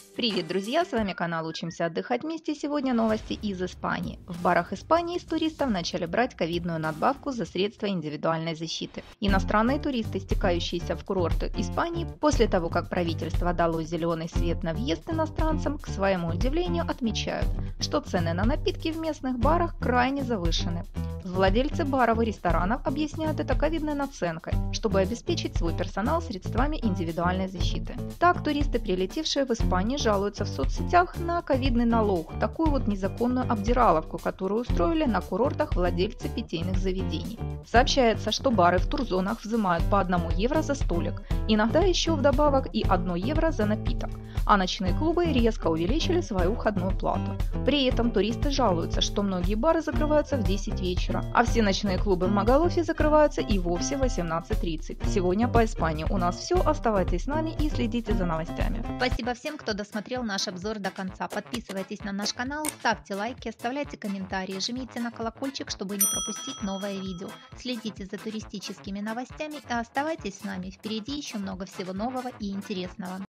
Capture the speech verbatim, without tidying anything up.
Привет, друзья! С вами канал «Учимся отдыхать вместе». Сегодня новости из Испании. В барах Испании с туристов начали брать ковидную надбавку за средства индивидуальной защиты. Иностранные туристы, стекающиеся в курорты Испании, после того, как правительство дало зеленый свет на въезд иностранцам, к своему удивлению отмечают, что цены на напитки в местных барах крайне завышены. Владельцы баров и ресторанов объясняют это ковидной наценкой, чтобы обеспечить свой персонал средствами индивидуальной защиты. Так, туристы, прилетевшие в Испанию, жалуются в соцсетях на ковидный налог, такую вот незаконную обдираловку, которую устроили на курортах владельцы питейных заведений. Сообщается, что бары в турзонах взимают по одному евро за столик, иногда еще вдобавок и одно евро за напиток, а ночные клубы резко увеличили свою входную плату. При этом туристы жалуются, что многие бары закрываются в десять вечера, а все ночные клубы в Магалофе закрываются и вовсе в восемнадцать тридцать. Сегодня по Испании у нас все. Оставайтесь с нами и следите за новостями. Спасибо всем, кто досмотрел наш обзор до конца. Подписывайтесь на наш канал, ставьте лайки, оставляйте комментарии, жмите на колокольчик, чтобы не пропустить новое видео. Следите за туристическими новостями и оставайтесь с нами. Впереди еще много всего нового и интересного.